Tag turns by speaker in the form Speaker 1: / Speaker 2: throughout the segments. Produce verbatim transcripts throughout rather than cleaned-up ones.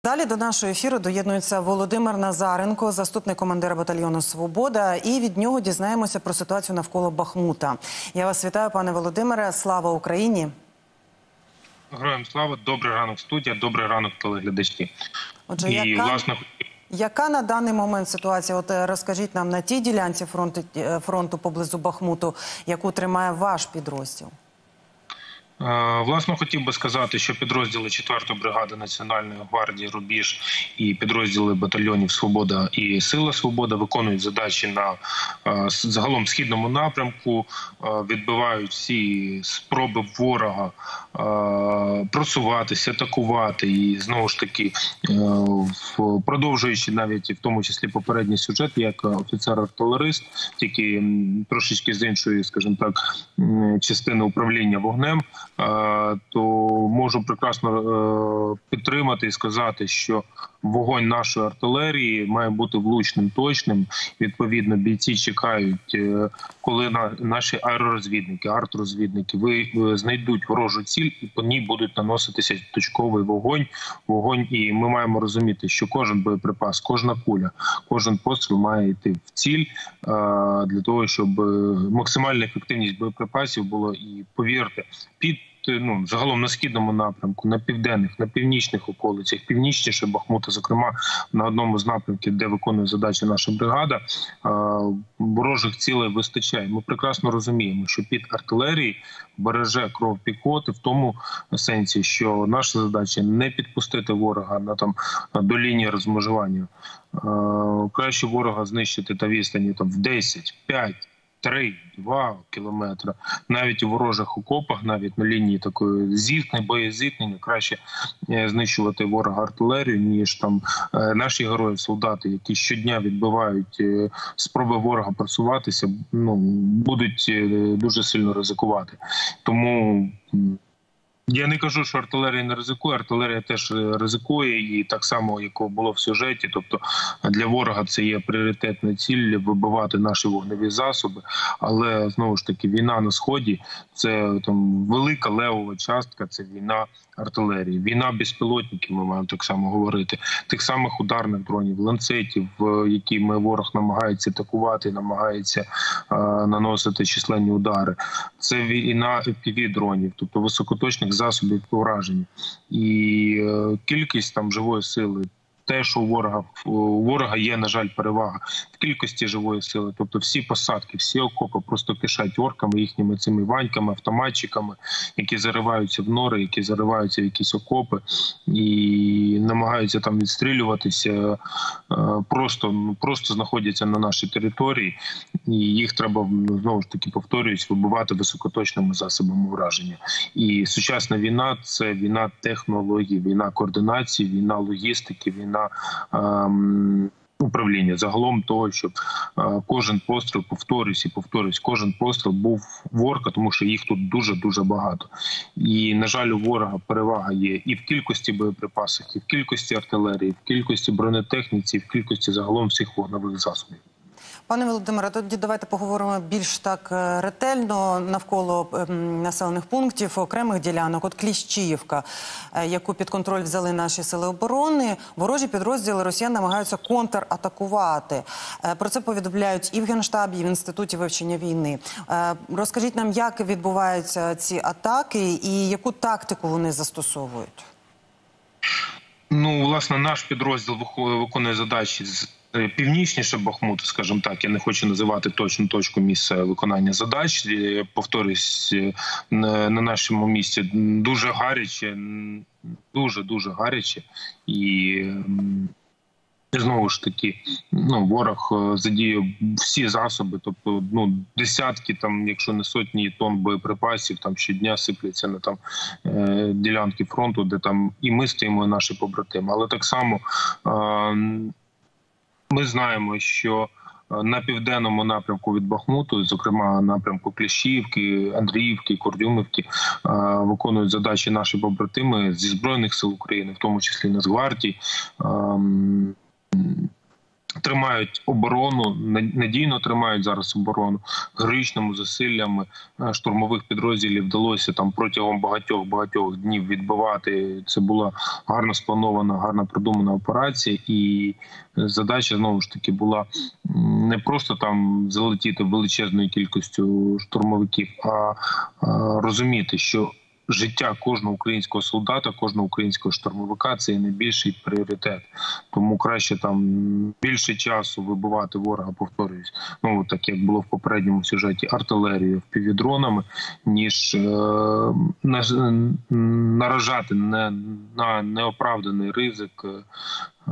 Speaker 1: Далі до нашого ефіру доєднується Володимир Назаренко, заступник командира батальйону «Свобода», і від нього дізнаємося про ситуацію навколо Бахмута. Я вас вітаю, пане Володимире. Слава Україні!
Speaker 2: Героям слава! Добрий ранок, студія, добрий ранок, телеглядачі.
Speaker 1: Отже,
Speaker 2: і,
Speaker 1: яка,
Speaker 2: власне...
Speaker 1: яка на даний момент ситуація? От розкажіть нам на тій ділянці фронту, фронту поблизу Бахмуту, яку тримає ваш підрозділ.
Speaker 2: Власне, хотів би сказати, що підрозділи четвертої бригади Національної гвардії «Рубіж» і підрозділи батальйонів «Свобода» і «Сила Свобода» виконують задачі на загалом східному напрямку, відбивають всі спроби ворога просуватися, атакувати. І знову ж таки, продовжуючи навіть в тому числі попередній сюжет, як офіцер-артилерист, тільки трошечки з іншої, скажімо так, частини управління вогнем, то можу прекрасно підтримати і сказати, що вогонь нашої артилерії має бути влучним, точним. Відповідно, бійці чекають, коли наші аеророзвідники, артрозвідники знайдуть ворожу ціль і по ній будуть наноситися точковий вогонь. вогонь. І ми маємо розуміти, що кожен боєприпас, кожна куля, кожен постріл має йти в ціль для того, щоб максимальна ефективність боєприпасів була. І повірте, під ну, загалом на східному напрямку, на південних, на північних околицях, північніше Бахмута, зокрема на одному з напрямків, де виконує задачі наша бригада, ворожих цілей вистачає. Ми прекрасно розуміємо, що під артилерією береже кров піхоти в тому сенсі, що наша задача не підпустити ворога на там до лінії розмежування. Краще ворога знищити та відстані там в десять, п'ять, три, два кілометри. Навіть у ворожих окопах, навіть на лінії такої зіткнення, боєзіткнення, краще знищувати ворога артилерію, ніж там наші герої, солдати, які щодня відбивають спроби ворога просуватися, ну, будуть дуже сильно ризикувати. Тому я не кажу, що артилерія не ризикує, артилерія теж ризикує, і так само, як було в сюжеті, тобто для ворога це є пріоритетна ціль – вибивати наші вогневі засоби, але, знову ж таки, війна на Сході – це там велика левова частка, це війна артилерії. Війна безпілотників, ми маємо так само говорити, тих самих ударних дронів, ланцетів, які ми ворог намагається атакувати, намагається е, наносити численні удари. Це війна еф пі ві-дронів, тобто високоточних засобів ураження. І е, кількість там живої сили, те, що у ворога, у ворога є, на жаль, перевага в кількості живої сили. Тобто всі посадки, всі окопи просто кишать орками, їхніми цими ваньками, автоматчиками, які зариваються в нори, які зариваються в якісь окопи і намагаються там відстрілюватися, просто, просто знаходяться на нашій території. І їх треба, знову ж таки, повторююсь, вибивати високоточними засобами враження. І сучасна війна – це війна технологій, війна координації, війна логістики, війна Ем, управління. Загалом того, щоб е, кожен постріл, повторюсь і повторюсь, кожен постріл був ворка, тому що їх тут дуже-дуже багато. І, на жаль, у ворога перевага є і в кількості боєприпасів, і в кількості артилерії, і в кількості бронетехніці, і в кількості загалом всіх вогневих засобів.
Speaker 1: Пане Володимире, тоді давайте поговоримо більш так ретельно навколо ем, населених пунктів, окремих ділянок. От Кліщіївка, е, яку під контроль взяли наші сили оборони, ворожі підрозділи росіян намагаються контратакувати. Е, про це повідомляють і в Генштабі, і в Інституті вивчення війни. Е, розкажіть нам, як відбуваються ці атаки і яку тактику вони застосовують?
Speaker 2: Ну, власне, наш підрозділ виконує задачі з північніше Бахмуту, скажімо так, я не хочу називати точну точку місця виконання задач. Повторюсь, на нашому місці дуже гаряче, дуже-дуже гаряче. І знову ж таки, ну, ворог задіяв всі засоби, тобто, ну, десятки, там, якщо не сотні тонн боєприпасів, там щодня сипляться на там е ділянки фронту, де там і ми стоїмо, і наші побратими. Але так само е ми знаємо, що на південному напрямку від Бахмуту, зокрема напрямку Кліщіївки, Андріївки, Курдюмівки, виконують задачі наші побратими зі Збройних сил України, в тому числі Нацгвардії. тримають оборону, надійно тримають зараз оборону. Героїчними зусиллями штурмових підрозділів вдалося там протягом багатьох-багатьох днів відбивати. Це була гарно спланована, гарно продумана операція. І задача, знову ж таки, була не просто там залетіти величезною кількістю штурмовиків, а розуміти, що життя кожного українського солдата, кожного українського штурмовика – це найбільший пріоритет. Тому краще там більше часу вибивати ворога, повторююсь, ну так як було в попередньому сюжеті, артилерією, впівдронами, ніж е, на, наражати не, на неоправданий ризик е,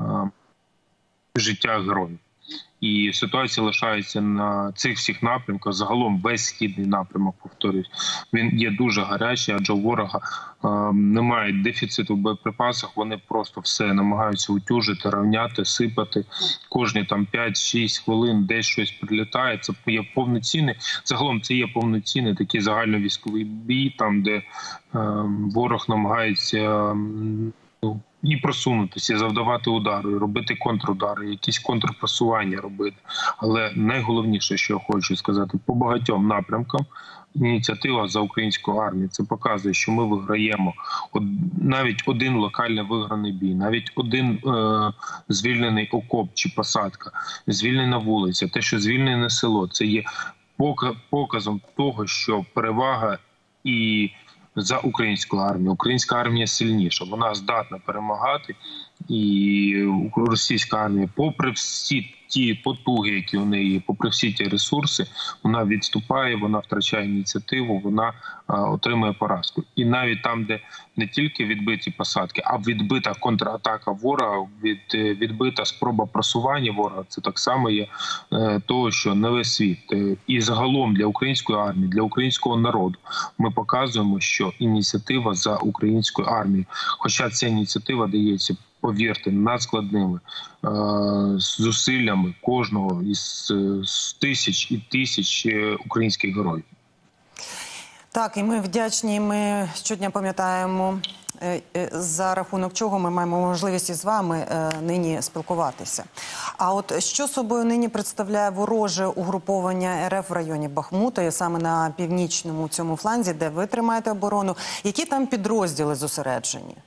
Speaker 2: життя героїв. І ситуація лишається на цих всіх напрямках. Загалом весь східний напрямок, повторюсь, він є дуже гарячий, адже у ворога е, немає дефіциту в боєприпасах. Вони просто все намагаються утюжити, рівняти, сипати. Кожні там п'ять-шість хвилин десь щось прилітає. Це є повноцінний, загалом це є повноцінний такий загальновійськовий бій, там де е, ворог намагається ну, і просунутися, і завдавати удари, і робити контрудари, якісь контрпросування робити. Але найголовніше, що я хочу сказати, по багатьом напрямкам ініціатива за українську армію. Це показує, що ми виграємо навіть один локальний виграний бій, навіть один е- звільнений окоп чи посадка, звільнена вулиця, те, що звільнене село. Це є показом того, що перевага і за українську армію. Українська армія сильніша, вона здатна перемагати, і російська армія, попри всі ті потуги, які у неї є, попри всі ті ресурси, вона відступає, вона втрачає ініціативу, вона а, отримує поразку. І навіть там, де не тільки відбиті посадки, а відбита контратака ворога, від, відбита спроба просування ворога, це так само є е, того, що не весь світ. Е, і загалом для української армії, для українського народу ми показуємо, що ініціатива за українською армією, хоча ця ініціатива дається, повірте, надскладними е зусиллями кожного із з тисяч і тисяч українських героїв.
Speaker 1: Так, і ми вдячні, ми щодня пам'ятаємо, за рахунок чого ми маємо можливість із вами нині спілкуватися. А от що собою нині представляє вороже угруповання РФ в районі Бахмута, і саме на північному цьому фланзі, де ви тримаєте оборону? Які там підрозділи зосереджені?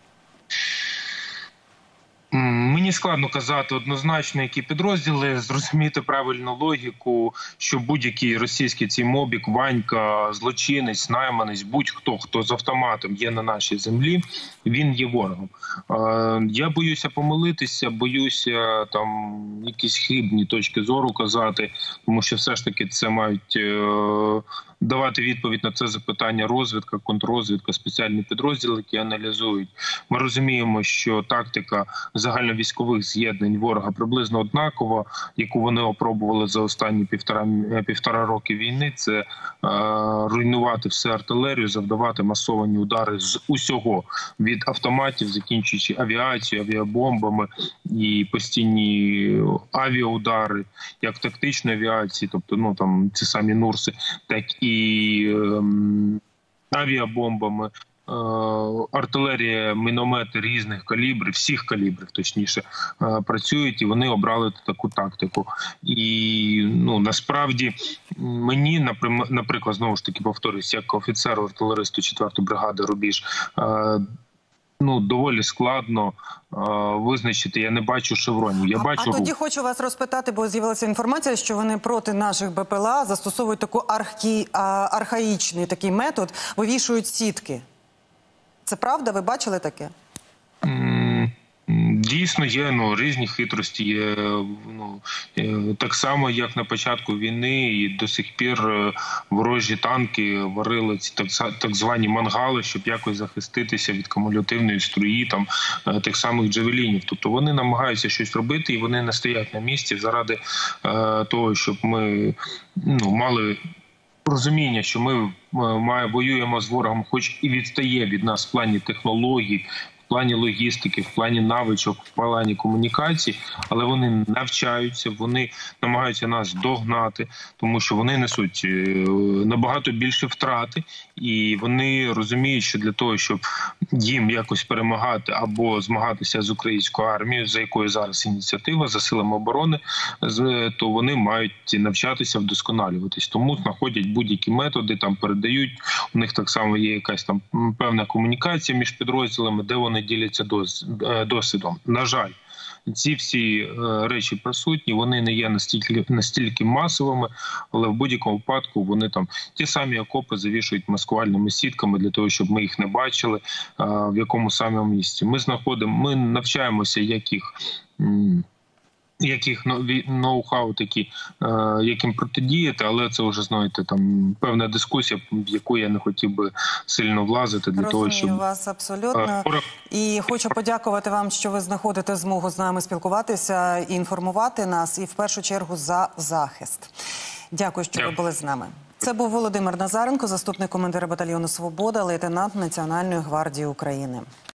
Speaker 2: Мені складно казати однозначно, які підрозділи, зрозуміти правильну логіку, що будь-який російський цей мобік, Ванька, злочинець, найманець, будь-хто, хто з автоматом є на нашій землі, він є ворогом. Я боюся помилитися, боюся там якісь хибні точки зору казати, тому що все ж таки це мають давати відповідь на це запитання розвідка, контррозвідка, спеціальні підрозділи, які аналізують. Ми розуміємо, що тактика загальновійськових з'єднань ворога приблизно однакова, яку вони опробували за останні півтора, півтора роки війни. Це е, руйнувати все артилерію, завдавати масовані удари з усього, від автоматів, закінчуючи авіацією, авіабомбами і постійні авіаудари, як в тактичній авіації, тобто ну там ці самі Нурси, так і е, авіабомбами. Артилерія, міномети різних калібрів, всіх калібрів, точніше, працюють, і вони обрали таку тактику. І ну насправді мені, наприклад, знову ж таки повторюсь, як офіцеру-артилеристу четвертої бригади «Рубіж», ну, доволі складно е, визначити, я не бачу шевронів, я
Speaker 1: а,
Speaker 2: бачу...
Speaker 1: А тоді рух. Хочу вас розпитати, бо з'явилася інформація, що вони проти наших БПЛА застосовують таку архі, а, архаїчний такий метод, вивішують сітки. Це правда? Ви бачили таке?
Speaker 2: Дійсно є, ну, різні хитрості є, ну, так само, як на початку війни, і до сих пір ворожі танки варили ці так, так звані мангали, щоб якось захиститися від кумулятивної струї, там, тих самих джавелінів. Тобто вони намагаються щось робити, і вони не стоять на місці заради е, того, щоб ми ну, мали розуміння, що ми має, воюємо з ворогом, хоч і відстає від нас в плані технологій, в в плані логістики, в плані навичок, в плані комунікацій, але вони навчаються, вони намагаються нас догнати, тому що вони несуть набагато більше втрати, і вони розуміють, що для того, щоб їм якось перемагати або змагатися з українською армією, за якою зараз ініціатива, за силами оборони, то вони мають навчатися, вдосконалюватись. Тому знаходять будь-які методи, там передають, у них так само є якась там певна комунікація між підрозділами, де вони діляться досвідом. На жаль, ці всі е, речі присутні, вони не є настільки, настільки масовими, але в будь-якому випадку вони там ті самі окопи завішують маскувальними сітками для того, щоб ми їх не бачили, е, в якому самому місці. Ми знаходимо, ми навчаємося, як їх... М яких ноу-хау такі, е, яким протидіяти, але це вже, знаєте, там певна дискусія, в яку я не хотів би сильно влазити. Для
Speaker 1: Розумію
Speaker 2: того, щоб...
Speaker 1: вас абсолютно.
Speaker 2: Е,
Speaker 1: і хочу подякувати вам, що ви знаходите змогу з нами спілкуватися і інформувати нас, і в першу чергу за захист. Дякую, що Дякую. ви були з нами. Це був Володимир Назаренко, заступник командира батальйону «Свобода», лейтенант Національної гвардії України.